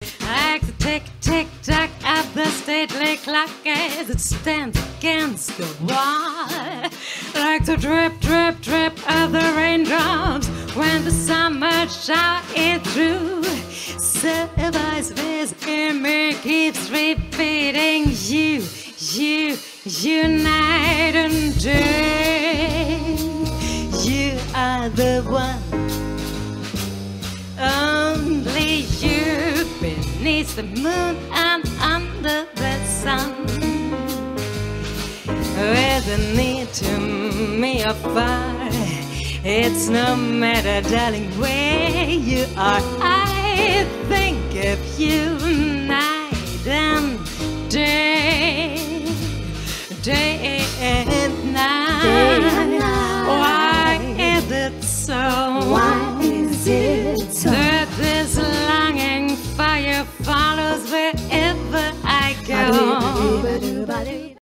Like the tick-tick-tock of the stately clock as it stands against the wall. Like the drip-drip-drip of the raindrops when the summer shower is through. So a voice in me keeps repeating you night and day. You are the one, only you, beneath the moon and under the sun. Whether near to me or far, it's no matter, darling, where you are. I think of you night and day, day and night. Why is it so? Why is it so? That this longing fire follows wherever I go.